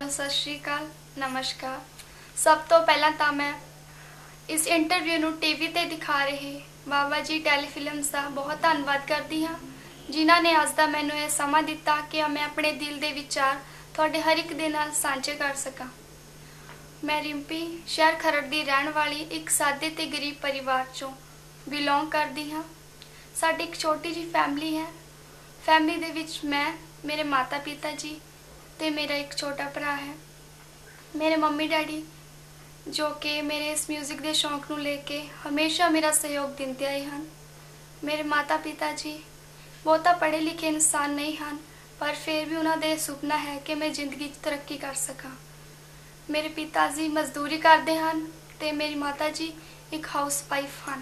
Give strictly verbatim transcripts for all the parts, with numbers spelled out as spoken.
सत श्री अकाल, नमस्कार। सब तो पहला तो मैं इस इंटरव्यू ਨੂੰ टीवी ਤੇ दिखा रहे बाबा जी ਟੈਲੀਫਿਲਮਸ ਦਾ बहुत ਧੰਨਵਾਦ ਕਰਦੀ ਹਾਂ ਜਿਨ੍ਹਾਂ ਨੇ ਅੱਜ ਦਾ ਮੈਨੂੰ ਇਹ ਸਮਾਂ ਦਿੱਤਾ ਕਿ ਮੈਂ ਆਪਣੇ ਦਿਲ ਦੇ ਵਿਚਾਰ ਤੁਹਾਡੇ ਹਰ ਇੱਕ ਦੇ ਨਾਲ ਸਾਂਝੇ ਕਰ ਸਕਾਂ। मैं रिंपी शहर खरड़ ਦੀ ਰਹਿਣ ਵਾਲੀ ਇੱਕ ਸਾਦੇ ਤੇ ਗਰੀਬ ਪਰਿਵਾਰ ਚੋਂ ਬਿਲੋਂਗ ਕਰਦੀ ਹਾਂ। ਸਾਡੀ ਇੱਕ ਛੋਟੀ ਜਿਹੀ ਫੈਮਿਲੀ ਹੈ। ਫੈਮਿਲੀ ਦੇ ਵਿੱਚ ਮੈਂ, ਮੇਰੇ ਮਾਤਾ ਪਿਤਾ ਜੀ ਤੇ ਮੇਰਾ ਇੱਕ ਛੋਟਾ ਭਰਾ ਹੈ। ਮੇਰੇ ਮੰਮੀ ਡੈਡੀ जो कि मेरे इस म्यूजिक के शौक ਨੂੰ ਲੈ ਕੇ हमेशा मेरा सहयोग ਦਿੰਦੇ ਆਏ ਹਨ। ਮੇਰੇ ਮਾਤਾ ਪਿਤਾ जी ਬਹੁਤਾ पढ़े लिखे इंसान नहीं हैं, पर फिर भी उन्होंने सुपना है कि मैं जिंदगी तरक्की कर सका। मेरे पिता जी मजदूरी करते हैं तो मेरी माता जी एक हाउस वाइफ हैं।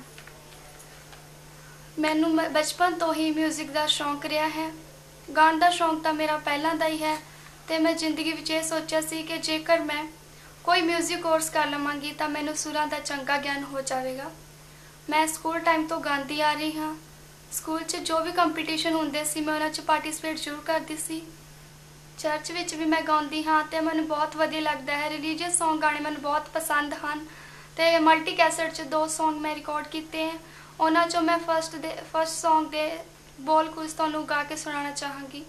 मैनू बचपन तो ही म्यूजिक का शौक रहा है। गाने का शौक तो मेरा पहला का ही है तो मैं जिंदगी में यह सोचा सी कि जेकर मैं कोई म्यूजिक कोर्स कर लवांगी तो मैनू सुरां का चंगा ज्ञान हो जाएगा। मैं स्कूल टाइम तो गाती आ रही हाँ। स्कूल च जो भी कंपीटिशन होंदे सी मैं उन्हां च पार्टिसिपेट जरूर करती सी। चर्च विच भी मैं गाती हाँ तो मैनू बहुत वधिया लगता है। रिलीजियस सॉन्ग गाने मैनू बहुत पसंद हैं तो मल्टी कैसेट च दो सॉन्ग मैं रिकॉर्ड किए हैं। उन्हां चों मैं फस्ट दे फस्ट सॉन्ग दे बोल कुछ तुहानू गा के सुनाना चाहांगी।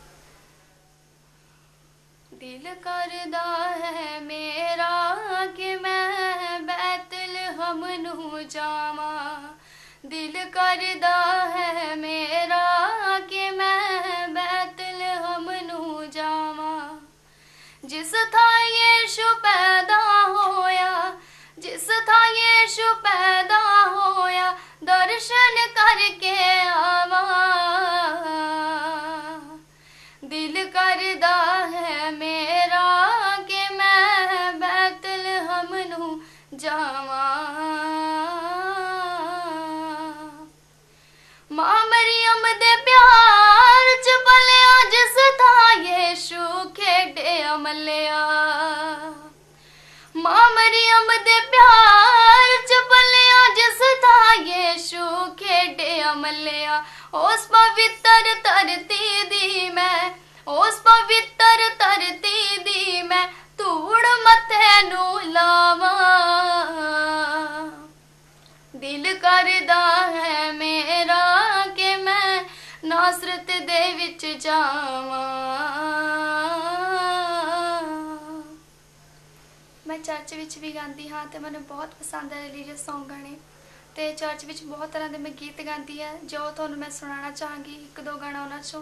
दिल करदा है मेरा कि मैं बैतलहम नू जावा, दिल करदा है मेरा कि मैं बैतलहम नू जावा। जिस था यीशु पैदा होया, जिस था यीशु पैदा होया, दर्शन करके आवा। दिल करदा है मेरा कि मैं बैतलहम नू जावा। मां मरियम दे प्यार च पलिया जिस था यीशु खेडे अमलिया। मां मरियम दे प्यार च पलिया जिस था यीशु खेडे अमलिया। उस पवित्र धरती दी मैं, उस पवित्र धरती दी मैं धूड़ मथे नू लावा। दिल करदा है मेरा कि मैं नासरत दे विच जावा। मैं चर्च विच भी गाती हाँ तो मैंने बहुत पसंद है रिलीजियस सॉन्ग गाने। तो चर्च विच बहुत तरह के मैं गीत गाती है जो तुहानू मैं सुनाना चाहांगी। एक दो गाना उन्हां चों।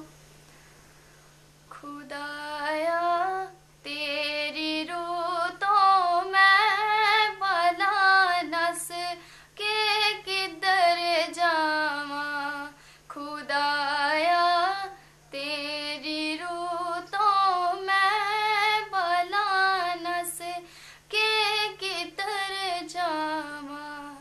खुदाया तेरी रूह तो मैं भला नस के किधर जावा। खुदाया तेरी रूह तो मैं भला नस के किधर जावा।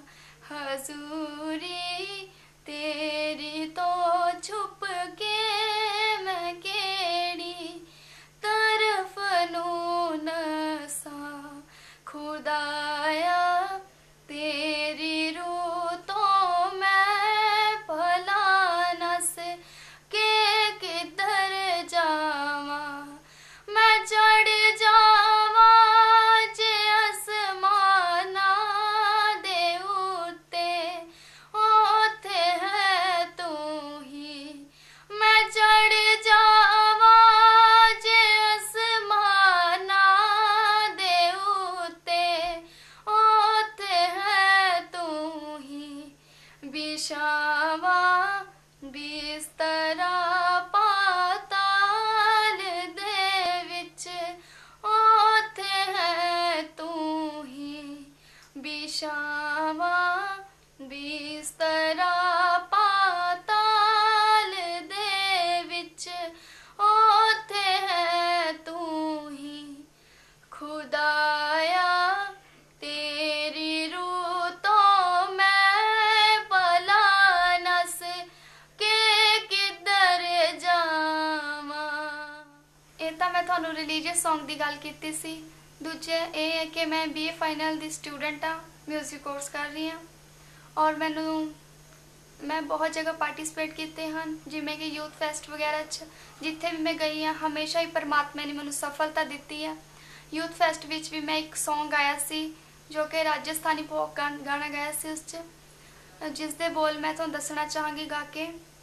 हजूरी तेरी तो छुप के मैं केड़ी तरफ नू नसा। खुदाया तेरी रूह तो मैं भला नस के किधर जावा। मैं चढ़ जावा जे आसमाना दे उत्ते, ओथे है तू ही। मैं चढ़ जावा जे आसमाना दे उत्ते, ओथे है तू ही। बिछावा बिस्तरा पाताल दे विच, ओथे है तू ही। बिछावा बिस्तरा पाताल दे विच, ओथे है तू ही। खुदाया तेरी रूह तो मैं भला नस के किधर जावा। ये तो मैं तुहानू रिलीजियस सॉन्ग की गल कीती सी। दूजे ये है कि मैं बी ए फाइनल की स्टूडेंट हाँ, म्यूजिक कोर्स कर रही हाँ। और मैनू मैं बहुत जगह पार्टिसिपेट किए हैं जिमें कि यूथ फेस्ट वगैरह च जिथे भी मैं गई हाँ हमेशा ही परमात्मा ने मैनू सफलता दी है। ਯੂਥ ਫੈਸਟ ਵਿੱਚ ਵੀ ਮੈਂ ਇੱਕ ਸੌਂਗ ਗਾਇਆ ਸੀ ਜੋ ਕਿ ਰਾਜਸਥਾਨੀ ਫੋਕ ਗਾਣਾ ਗਾਇਆ ਸੀ, ਉਸ 'ਚ ਜਿਸ ਦੇ ਬੋਲ ਮੈਂ ਤੁਹਾਨੂੰ ਦੱਸਣਾ ਚਾਹਾਂਗੀ ਗਾ ਕੇ।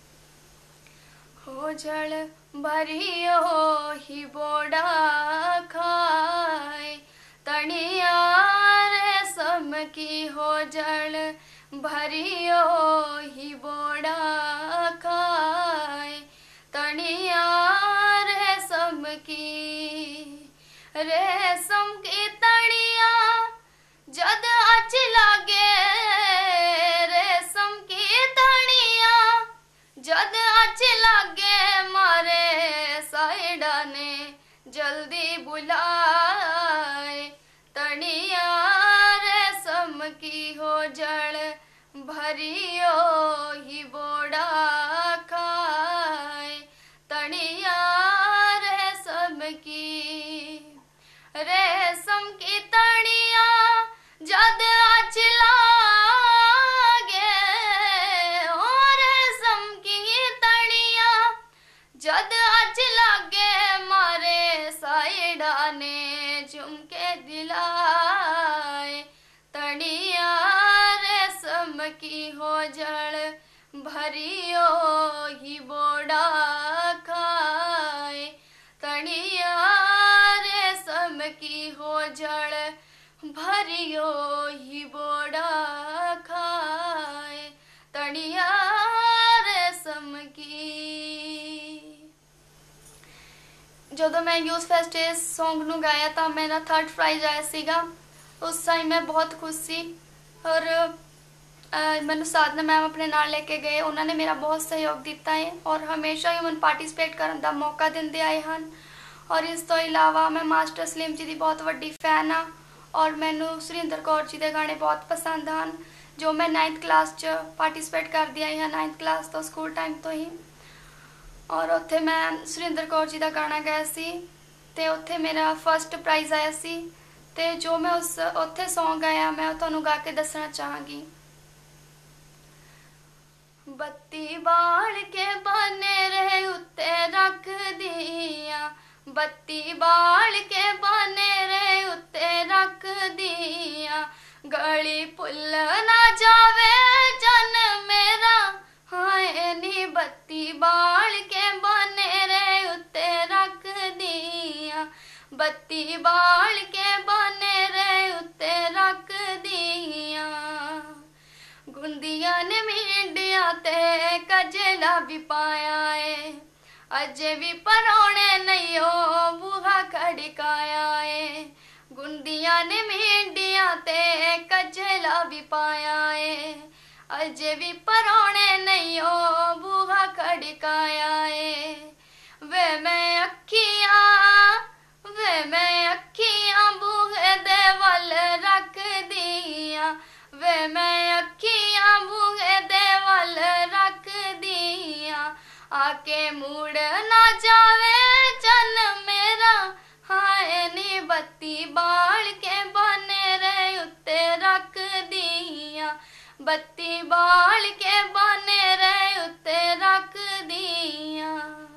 हो जल भरियो ही बोड़ा खाए तनिया रेशम की, हो जल भरियो ही बोड़ा खाए तनिया रेशम की। रेशम की तनिया जद अच लागे, रेशम की तनिया जद अच लागे, मारे साइडा ने जल्दी बुलाए तनिया रेशम की, हो जल भरियो ही बोड़ा खाए तनिया रेशम की। रेशम की तनिया जद अच लागे, जद अच लागे, मारे साइडा ने झुमके दिलाए तनिया रेशम की, हो जल भरियो ही बोड़ा खाए तनिया रेशम की, हो जल भरियो ही बोड़ा खाए तनिया रेशम की। ਜਦੋਂ ਮੈਂ ਯੂਥ ਫੈਸਟ ਇਸ ਸੌਂਗ ਨੂੰ ਗਾਇਆ ਤਾਂ ਮੇਰਾ ਥਰਡ ਪ੍ਰਾਈਜ਼ ਆਇਆ ਸੀਗਾ। ਉਸ ਟਾਈਮ ਮੈਂ ਬਹੁਤ ਖੁਸ਼ ਸੀ ਔਰ ਮੈਨੂੰ ਸਾਧਨਾ ਮੈਮ ਆਪਣੇ ਨਾਲ ਲੈ ਕੇ ਗਏ। ਉਹਨਾਂ ਨੇ ਮੇਰਾ ਬਹੁਤ ਸਹਿਯੋਗ ਦਿੱਤਾ ਹੈ ਔਰ ਹਮੇਸ਼ਾ ਹੀ ਮੈਨੂੰ ਪਾਰਟਿਸਿਪੇਟ ਕਰਨ ਦਾ ਮੌਕਾ ਦਿੰਦੇ ਆਏ ਹਨ। ਔਰ ਇਸ ਤੋਂ ਇਲਾਵਾ ਮੈਂ ਮਾਸਟਰ ਸਲੀਮ ਜੀ ਦੀ ਬਹੁਤ ਵੱਡੀ ਫੈਨ ਹਾਂ ਔਰ ਮੈਨੂੰ ਸੁਰਿੰਦਰ ਕੌਰ ਜੀ ਦੇ ਗਾਣੇ ਬਹੁਤ ਪਸੰਦ ਹਨ ਜੋ ਮੈਂ ਨਾਈਨਥ ਕਲਾਸ 'ਚ ਪਾਰਟਿਸਿਪੇਟ ਕਰਦੀ ਆਈ ਹਾਂ, ਨਾਈਨਥ ਕਲਾਸ ਤੋਂ, ਸਕੂਲ ਟਾਈਮ ਤੋਂ ਹੀ। ਔਰ ਉੱਥੇ ਮੈਂ ਸੁਰਿੰਦਰ ਕੌਰ ਜੀ ਦਾ ਗਾਣਾ ਗਾਇਆ ਸੀ ਅਤੇ ਉੱਥੇ ਮੇਰਾ ਫਸਟ ਪ੍ਰਾਈਜ਼ ਆਇਆ ਸੀ। ਅਤੇ ਜੋ ਮੈਂ ਉਸ ਉੱਥੇ ਸੌਂਗ ਗਾਇਆ ਮੈਂ ਤੁਹਾਨੂੰ ਗਾ ਕੇ ਦੱਸਣਾ ਚਾਹਾਂਗੀ। ਬੱਤੀ ਬਾਲ ਕੇ ਬਨੇ ਰਹੇ ਉੱਤੇ ਰੱਖਦੀਆਂ, ਬੱਤੀ ਬਾਲ ਕੇ ਬਨੇ ਰਹੇ ਉੱਤੇ ਰੱਖਦੀਆਂ, ਗਲੀ ਭੁੱਲ ਨਾ ਜਾਵੇ ਜਨ ਮੇਰਾ, ਹਾਏ ਨੀ ਬੱਤੀ ਬਾਲ ਕੇ ਬਨੇ ਰਹੇ ਉੱਤੇ ਰੱਖਦੀਆਂ, ਬੱਤੀ ਬਾਲ ਕੇ ਬਨੇ ਰਹੇ ਉੱਤੇ ਰੱਖਦੀਆਂ। ਗੁੰਦੀਆਂ ਨੇ ਮੀਂਡਿਆਂ ਤੇ ਕਜਲਾ ਵੀ ਪਾਇਆ ਏ, ਅਜੇ ਵੀ ਪਰੌਣੇ ਨਹੀਂ ਓ ਬੂਹਾ ਖੜਕਾਇਆ ਏ। ਗੁੰਦੀਆਂ ਨੇ ਮੀਂਡਿਆਂ ਤੇ ਕਜਲਾ ਵੀ ਪਾਇਆ ਏ, ਅਜੇ ਵੀ ਪਰੌਣੇ ਨਹੀਂ ਓ ਬੂਹਾ ਖੜਕਾਇਆ ਏ। ਵੇ ਮੈਂ ਅੱਖੀਆਂ, ਵੇ ਮੈਂ ਅੱਖੀਆਂ ਬੂਹੇ ਦੇ ਵੱਲ ਰੱਖਦੀਆਂ, ਵੇ ਮੈਂ ਅੱਖੀਆਂ ਬੂਹੇ ਦੇ ਵੱਲ ਰੱਖਦੀਆਂ, ਆ ਕੇ ਮੁੜ ਨਾ ਜਾਵੇ ਜਨ ਮੇਰਾ, ਹਾਏ ਨੀ ਬੱਤੀ ਬਾਲ ਕੇ ਬਨੇ ਰਹੇ ਉੱਤੇ ਰੱਖਦੀਆਂ, ਬੱਤੀ ਬਾਲ ਕੇ ਬਨੇ ਰਹੇ ਉੱਤੇ ਰੱਖਦੀਆਂ।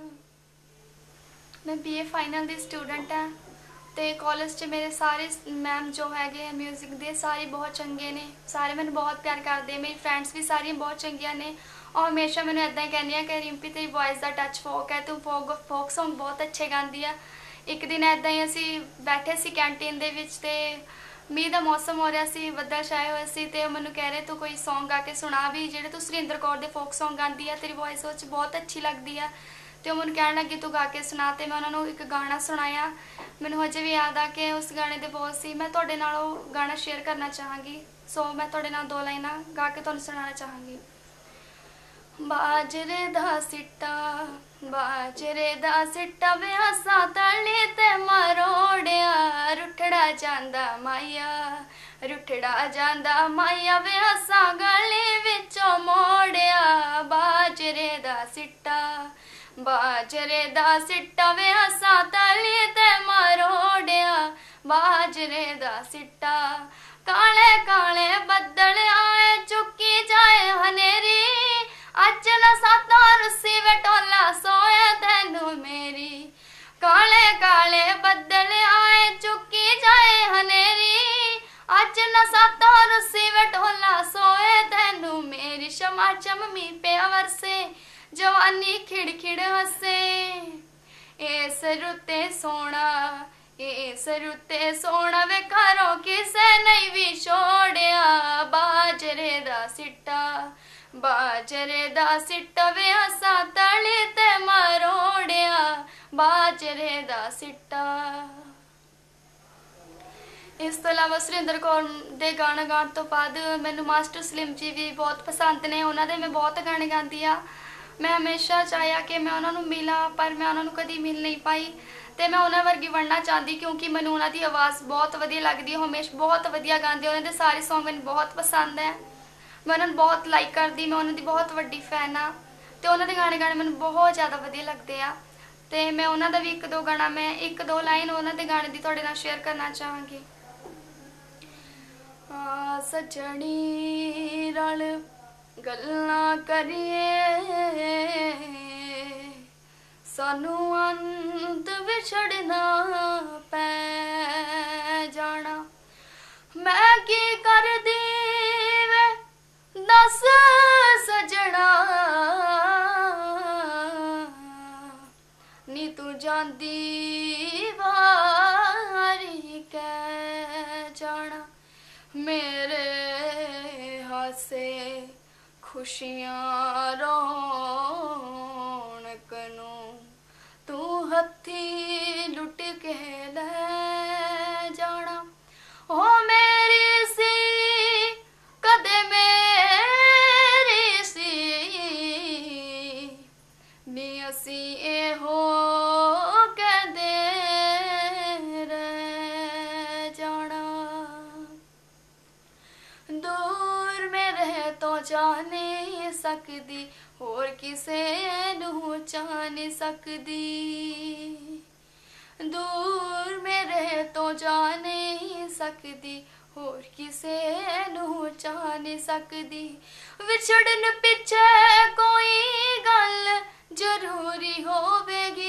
ਮੈਂ ਬੀ ਏ ਫਾਈਨਲ ਦੀ ਸਟੂਡੈਂਟ ਹਾਂ ਅਤੇ ਕਾਲਜ 'ਚ ਮੇਰੇ ਸਾਰੇ ਮੈਮ ਜੋ ਹੈਗੇ ਮਿਊਜ਼ਿਕ ਦੇ ਸਾਰੇ ਬਹੁਤ ਚੰਗੇ ਨੇ, ਸਾਰੇ ਮੈਨੂੰ ਬਹੁਤ ਪਿਆਰ ਕਰਦੇ। ਮੇਰੀ ਫਰੈਂਡਸ ਵੀ ਸਾਰੀਆਂ ਬਹੁਤ ਚੰਗੀਆਂ ਨੇ ਔਰ ਹਮੇਸ਼ਾ ਮੈਨੂੰ ਇੱਦਾਂ ਹੀ ਕਹਿੰਦੀਆਂ ਕਿ ਰਿੰਪੀ ਤੇਰੀ ਵੋਇਸ ਦਾ ਟੱਚ ਫੋਕ ਹੈ, ਤੂੰ ਫੋਕ ਫੋਕ ਸੌਂਗ ਬਹੁਤ ਅੱਛੇ ਗਾਉਂਦੀ ਆ। ਇੱਕ ਦਿਨ ਇੱਦਾਂ ਹੀ ਅਸੀਂ ਬੈਠੇ ਸੀ ਕੈਂਟੀਨ ਦੇ ਵਿੱਚ ਅਤੇ ਮੀਂਹ ਦਾ ਮੌਸਮ ਹੋ ਰਿਹਾ ਸੀ, ਬੱਦਲ ਛਾਏ ਹੋਏ ਸੀ ਅਤੇ ਉਹ ਮੈਨੂੰ ਕਹਿ ਰਹੇ ਤੂੰ ਕੋਈ ਸੌਂਗ ਗਾ ਕੇ ਸੁਣਾ ਵੀ ਜਿਹੜੇ ਤੂੰ ਸੁਰਿੰਦਰ ਕੌਰ ਦੇ ਫੋਕ ਸੌਂਗ ਗਾਉਂਦੀ ਆ, ਤੇਰੀ ਵੋਇਸ ਉਹ 'ਚ ਬਹੁਤ ਅੱਛੀ ਲੱਗਦੀ ਆ। ਅਤੇ ਉਹ ਮੈਨੂੰ ਕਹਿਣ ਲੱਗੀ ਤੂੰ ਗਾ ਕੇ ਸੁਣਾ, ਅਤੇ ਮੈਂ ਉਹਨਾਂ ਨੂੰ ਇੱਕ ਗਾਣਾ ਸੁਣਾਇਆ। ਮੈਨੂੰ ਹਜੇ ਵੀ ਯਾਦ ਆ ਕਿ ਉਸ ਗਾਣੇ ਦੇ ਬੋਲ ਸੀ। ਮੈਂ ਤੁਹਾਡੇ ਨਾਲ ਉਹ ਗਾਣਾ ਸ਼ੇਅਰ ਕਰਨਾ ਚਾਹਾਂਗੀ, ਸੋ ਮੈਂ ਤੁਹਾਡੇ ਨਾਲ ਦੋ ਲਾਈਨਾਂ ਗਾ ਕੇ ਤੁਹਾਨੂੰ ਸੁਣਾਉਣਾ ਚਾਹਾਂਗੀ। ਬਾਜਰੇ ਦਾ ਸਿੱਟਾ, ਬਾਜਰੇ ਦਾ ਸਿੱਟਾ ਵਿਆਸਾਂ ਤਲੀ ਤੇ ਮਰੋੜਿਆ, ਰੁੱਠੜਾ ਜਾਂਦਾ ਮਾਇਆ, ਰੁੱਠੜਾ ਜਾਂਦਾ ਮਾਇਆ, ਵਿਆਸਾਂ ਗਲੀ ਵਿੱਚੋਂ ਮੋੜਿਆ। ਬਾਜਰੇ ਦਾ ਸਿੱਟਾ, ਬਾਜਰੇ ਦਾ ਸਿੱਟਾ ਵਿਆਸਾਂ ਤਲੀ ਤੇ ਮਰੋੜਿਆ, ਬਾਜਰੇ ਦਾ ਸਿੱਟਾ। ਕਾਲੇ ਕਾਲੇ ਬੱਦਲ ਆਏ ਚੁੱਕੀ ਜਾਏ ਹਨੇਰੀ, ਅੱਜ ਨਾ ਸਾਤਾ ਰੁੱਸੀ ਵਟੋਲਾ ਸੋਏ ਤੈਨੂੰ ਮੇਰੀ। ਕਾਲੇ ਕਾਲੇ ਬੱਦਲ ਆਏ ਚੁੱਕੀ ना सातों रुसी वे ढोला सोए तैनू मेरी क्षमा चममी पिया वरसे जवानी खिड़खिड़ हसे इस रुते सोना इस रुते सोना वे घरों किसे नहीं भी छोड़िया बाजरे दा सिट्टा बाजरे दा सिट्टा वे हसा तली ते मरोड़िया बाजरे दा सिट्टा। इस तो इलावा सुरिंदर कौर दे गाना गाने तो बाद मैनू मास्टर सलीम जी भी बहुत पसंद ने, उन्होंने मैं बहुत गाने गाती हाँ। मैं हमेशा चाहया कि मैं उन्होंने मिला पर मैं उन्होंने कभी मिल नहीं पाई, तो मैं उन्होंने वर्गी बनना चाहती क्योंकि मैनू उन्होंने आवाज़ बहुत वधिया लगती है। हमेशा बहुत वधिया गाते, उन्होंने सारे सॉन्ग मैंने बहुत पसंद है, मैं उन्होंने बहुत लाइक करती, मैं उन्होंने बहुत वड्डी फैन हाँ। तो उन्होंने गाने गाने मैंने बहुत ज़्यादा वधिया लगते हैं। तो मैं उन्होंने भी एक दो गाना मैं एक दो लाइन उन्होंने गाने की तुहाडे नाल शेयर करना चाहांगी। आ सजनी रल गल्लां करिए सानू अंत विछड़ना पै जाना, मैं की कर दी वे दस सजना नी तू जांदी वारी कै जाना, मेरे हासे खुशियां रौनक नू तू हथी लुट के ले जाना। ओ मेरी सी कदे मेरी सी नी असी ए हो कहदे रह जाना, दूर में रह तो जाने सकदी होर किसे नू जान सकदी, दूर में रह तो जाने सकदी होर किसे नू जान सकदी, विछड़न पिछे कोई गल जरूरी होवेगी,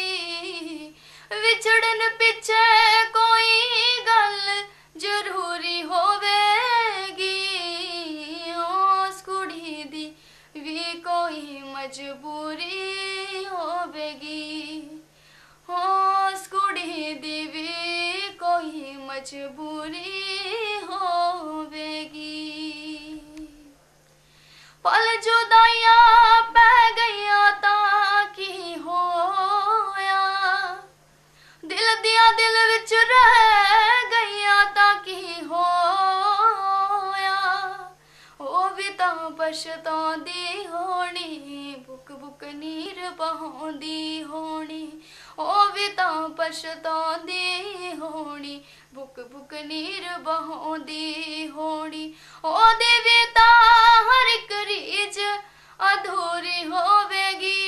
विछड़न पिछे कोई गल जरूरी होवेगी, उस कुड़ी दी भी कोई मजबूरी होवेगी, उस कुड़ी दी भी कोई मजबूरी होवेगी। पल जुदाइयां पै गईया तां की होया, दिल दिया दिल विच रह गईया तां की होया, ओ भी तां पछतांदी होनी बुक बुक नीर बहांदी होनी, ओ भी तां पछतांदी होनी बुक बुक नीर बहांदी होनी, ओ देवी तां हर इक रीज अधूरी होवेगी,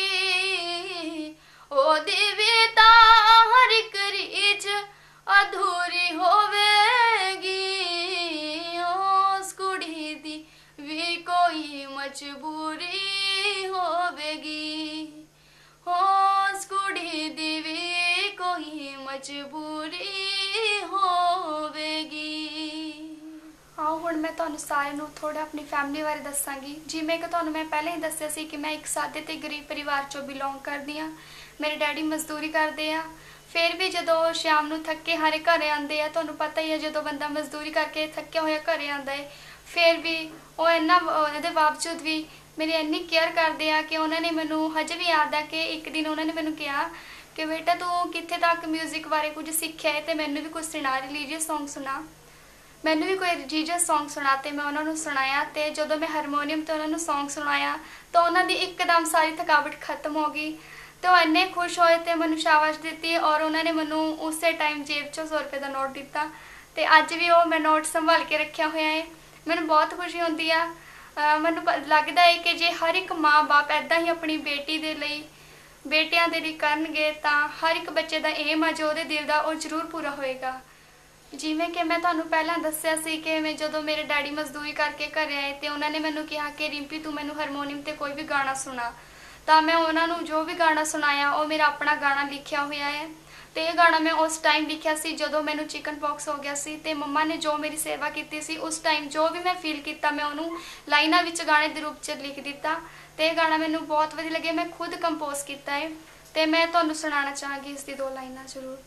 ओ देवी तां हर इक रीज अधूरी होवेगी, उस कुड़ी दी भी कोई मजबूरी होवेगी, उस कुड़ी दी भी कोई मजबूरी होवेगी। आओ हुण मैं तुहानूं सारिआं नूं थोड़ा अपनी फैमिली बारे दस्सांगी। जिवें कि तुहानूं मैं पहले ही दस्सिआ सी कि मैं एक सादे ते गरीब परिवार चों बिलोंग करदी हाँ। मेरे डैडी मजदूरी करते हैं, फिर भी जो शाम नूं थके हारे घरे आते हैं, तुहानूं पता ही है जो बंदा मजदूरी करके थकिया होया घरे आंदा है, फिर भी वो इन्ना इहदे बावजूद भी मेरी इन्नी केयर करते हैं कि उन्होंने मैनू हजे भी याद है कि एक दिन उन्होंने मैनू कहा कि बेटा तू कित्थे तक म्यूजिक बारे कुछ सीखिया है तो मैनू भी कुछ सुना, रिलीजियस सॉन्ग सुना, मैनू भी कोई रिलीजियस सॉन्ग सुना। तो मैं उन्होंने सुनाया, तो जो मैं हारमोनीयम तो उन्होंने सॉन्ग सुनाया तो उन्होंने एकदम सारी थकावट खत्म हो गई, तो इन्ने खुश होए तो मैनू शाबाश दी और उन्होंने मैनू उस टाइम जेब चो सौ रुपये का नोट दिता, तो अज भी वो मैं नोट संभाल के रखा हुआ है। मैनू बहुत खुशी होती है, मैनू लगता है कि जे हर एक माँ बाप ऐदा ही अपनी बेटी दे लई बेटियां दे लई करनगे तो हर एक बच्चे का एम है जो दिल का वो जरूर पूरा होएगा। जिमें कि मैं तुहानूं पहला दस्सिया सी कि मैं जो मेरे डैडी मजदूरी करके घरे आए तो उन्होंने मैनू कहा कि रिंपी तू मैनू हारमोनीयम ते कोई भी गाना सुना, तो मैं उन्होंने जो भी गाना सुनाया वो मेरा अपना गाना लिखा हुआ है। ਤੇ ਇਹ ਗਾਣਾ ਮੈਂ ਉਸ ਟਾਈਮ ਲਿਖਿਆ ਸੀ ਜਦੋਂ ਮੈਨੂੰ ਚਿਕਨ ਪੌਕਸ ਹੋ ਗਿਆ ਸੀ ਤੇ ਮੰਮਾ ਨੇ ਜੋ ਮੇਰੀ ਸੇਵਾ ਕੀਤੀ ਸੀ ਉਸ ਟਾਈਮ ਜੋ ਵੀ ਮੈਂ ਫੀਲ ਕੀਤਾ ਮੈਂ ਉਹਨੂੰ ਲਾਈਨਾਂ ਵਿੱਚ ਗਾਣੇ ਦੇ ਰੂਪ 'ਚ ਲਿਖ ਦਿੱਤਾ ਤੇ ਇਹ ਗਾਣਾ ਮੈਨੂੰ ਬਹੁਤ ਵਧੀਆ ਲੱਗਿਆ। ਮੈਂ ਖੁਦ ਕੰਪੋਜ਼ ਕੀਤਾ ਹੈ ਤੇ ਮੈਂ ਤੁਹਾਨੂੰ ਸੁਣਾਉਣਾ ਚਾਹਾਂਗੀ ਇਸ ਦੀ ਦੋ ਲਾਈਨਾਂ ਜ਼ਰੂਰ।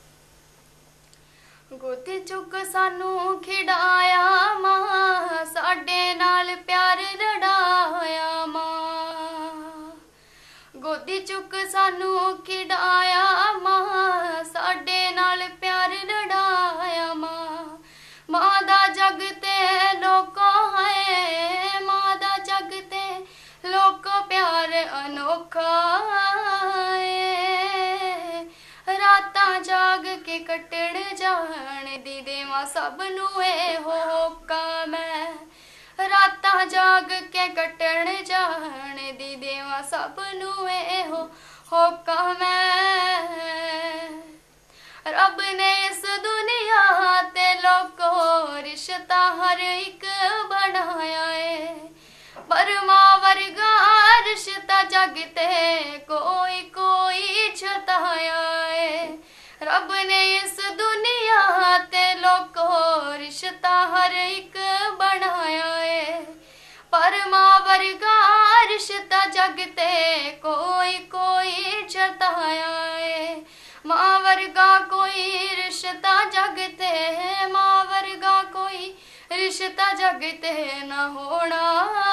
ਗੋਦੀ ਚੁੱਕ ਸਾਨੂੰ ਖਿਡਾਇਆ ਮਾਂ, ਸਾਡੇ ਨਾਲ ਪਿਆਰ ਲੜਾਇਆ ਮਾਂ। ਗੋਦੀ ਚੁੱਕ ਸਾਨੂੰ ਖਿਡਾਇਆ ਮਾਂ, ਸਾਡੇ ਨਾਲ ਪਿਆਰ ਲੜਾਇਆ ਮਾਂ। ਮਾਂ ਦਾ ਜਗ ਤੇ ਲੋਕੋ ਹੈ, ਮਾਂ ਦਾ ਜਗ ਤੇ ਲੋਕੋ ਪਿਆਰ ਅਨੋਖਾ ਏ। ਰਾਤਾਂ ਜਾਗ ਕੇ ਕੱਟਣ ਜਾਣ ਦੀ ਦੇਵਾਂ ਸਭ ਨੂੰ ਇਹੋ ਹੋਕਾ ਮੈਂ। ਰਾਤਾਂ ਜਾਗ ਕੇ ਕੱਟਣ ਜਾਣ ਦੀ ਦੇਵਾਂ ਸਭ ਨੂੰ ਇਹੋ ਹੋਕਾ ਮੈਂ। ਰੱਬ ਨੇ ਇਸ ਦੁਨੀਆ ਤੇ ਲੋਕੋ ਰਿਸ਼ਤਾ ਹਰ ਇੱਕ ਬਣਾਇਆ ਏ, ਪਰ ਮਾਂ ਵਰਗਾ ਰਿਸ਼ਤਾ ਜਗ ਤੇ ਕੋਈ ਕੋਈ ਛਤਾਇਆ ਏ। ਰੱਬ ਨੇ ਇਸ ਦੁਨੀਆ ਤੇ ਲੋਕੋ ਰਿਸ਼ਤਾ ਹਰ ਇੱਕ ਬਣਾਇਆ ਏ, ਪਰ ਮਾਂ ਵਰਗਾ ਰਿਸ਼ਤਾ ਜਗ ਤੇ ਕੋਈ ਕੋਈ ਛਤਾਇਆ ਏ। ਮਾਂ ਵਰਗਾ ਕੋਈ ਰਿਸ਼ਤਾ ਜਗ ਤੇ, ਮਾਂ ਵਰਗਾ ਕੋਈ ਰਿਸ਼ਤਾ ਜਗ ਤੇ ਨਾ ਹੋਣਾ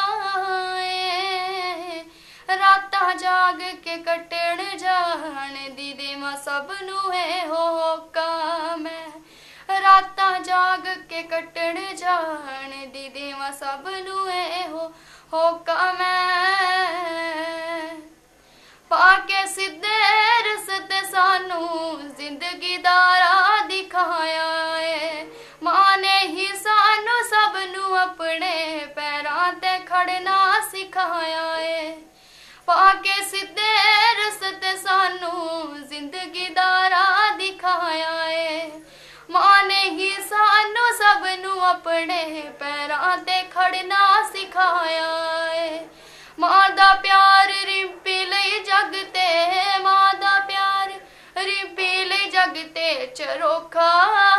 ਏ। ਰਾਤਾਂ ਜਾਗ ਕੇ ਕੱਟਣ ਜਾਣ ਦੀ ਦੇਵਾਂ ਸਭ ਨੂੰ ਇਹੋ ਹੋਕਾ ਮੈਂ। ਰਾਤਾਂ ਜਾਗ ਕੇ ਕੱਟਣ ਜਾਣ ਦੀ ਦੇਵਾਂ ਸਭ ਨੂੰ ਇਹੋ ਹੋਕਾ ਮੈਂ। ਪਾ ਕੇ ਸਿੱਧੇ ਰਸਤੇ ਸਾਨੂੰ ਜ਼ਿੰਦਗੀ ਦਾ ਰਾਹ ਦਿਖਾਇਆ ਏ, ਮਾਂ ਨੇ ਹੀ ਸਾਨੂੰ ਸਭ ਨੂੰ ਆਪਣੇ ਪੈਰਾਂ ਤੇ ਖੜਨਾ ਸਿਖਾਇਆ ਏ। ਪਾ ਕੇ ਸਿੱਧੇ ਰਸਤੇ ਸਾਨੂੰ ਜ਼ਿੰਦਗੀ ਦਾ ਰਾਹ ਦਿਖਾਇਆ ਏ, ਮਾਂ ਨੇ ਹੀ ਸਾਨੂੰ ਸਭ ਨੂੰ ਆਪਣੇ ਪੈਰਾਂ ਤੇ ਖੜਨਾ ਸਿਖਾਇਆ ਏ। ਮਾਂ ਦਾ ਪਿਆਰ ਰਿੰਪੀ ਲਈ ਜਗ ਤੇ, ਮਾਂ ਦਾ ਪਿਆਰ ਰਿੰਪੀ ਲਈ ਜਗ ਤੇ ਚਰੋਖਾ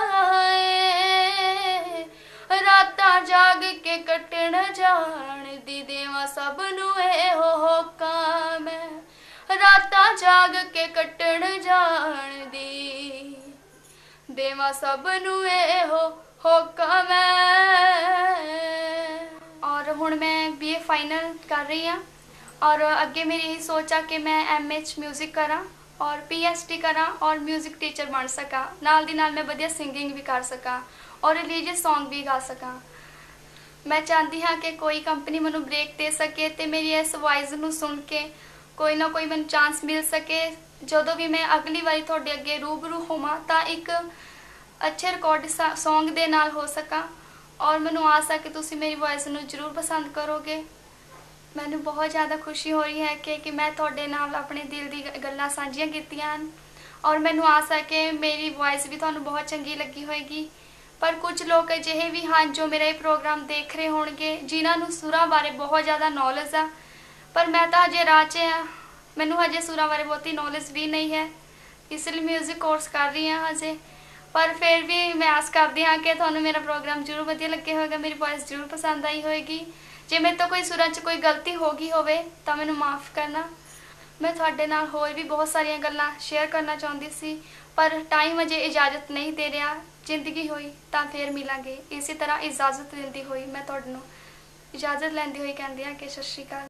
ਏ। ਰਾਤਾਂ ਜਾਗ ਕੇ ਕੱਟਣ ਜਾਣ ਦੀ ਦੇਵਾਂ ਸਭ ਨੂੰ ਇਹੋ ਹੋਕਾ ਮੈਂ। ਰਾਤਾਂ ਜਾਗ ਕੇ ਕੱਟਣ ਜਾਣ ਦੀ ਦੇਵਾਂ ਸਭ ਨੂੰ ਇਹੋ ਹੋਕਾ ਮੈਂ। और हुण मैं बी ए फाइनल कर रही हाँ और अगे मेरी यही सोच आ कि मैं एम एच म्यूजिक करा और पी एच डी करा और म्यूजिक टीचर बन सका। नाल दी नाल मैं वधिया सिंगिंग भी कर सका और रिलीजियस सॉन्ग भी गा सका। मैं चाहती हाँ कि कोई कंपनी मैनू ब्रेक दे सके तो मेरी इस वॉइस नू सुन के कोई ना कोई मैनू चांस मिल सके। जदों भी मैं अगली बारी तुहाडे अगे रूबरू होवां तां एक अच्छे रिकॉर्ड सॉन्ग दे नाल हो सका और मैनू आस है कि तुसी मेरी वॉइस नू जरूर पसंद करोगे। मैनू बहुत ज़्यादा खुशी हो रही है कि कि मैं तुहाडे नाल अपने दिल दी गल्लां सांझियां कीतियां और मैनू आस है कि मेरी वॉइस भी तुहानू बहुत चंगी लगी होएगी। पर कुछ लोग अजिहे भी हैं जो मेरा ये प्रोग्राम देख रहे होणगे जिन्हां नू सुरां बारे बहुत ज़्यादा नॉलेज आ, पर मैं तो हजे राह च हाँ, मैनू हजे सुरां बारे बहुती नॉलेज भी नहीं है, इसलिए म्यूजिक कोर्स कर रही हाँ हजे। पर फिर भी मैं आस करती हाँ कि तुहानू मेरा प्रोग्राम जरूर वधिया लगे होगा, मेरी वॉइस जरूर पसंद आई होएगी। जे मेरे तो कोई सुरां च कोई गलती हो गई होवे तां मैनू माफ़ करना। मैं तुहाडे नाल होर भी बहुत सारियां गल्लां शेयर करना चाहती सी पर टाइम अजे इजाजत नहीं दे रहा। जिंदगी होई तां फिर मिलांगे। इसी तरह इजाजत देंदी होई मैं तुहानू इजाजत लैंदी होई कहंदी हां कि सत श्री अकाल।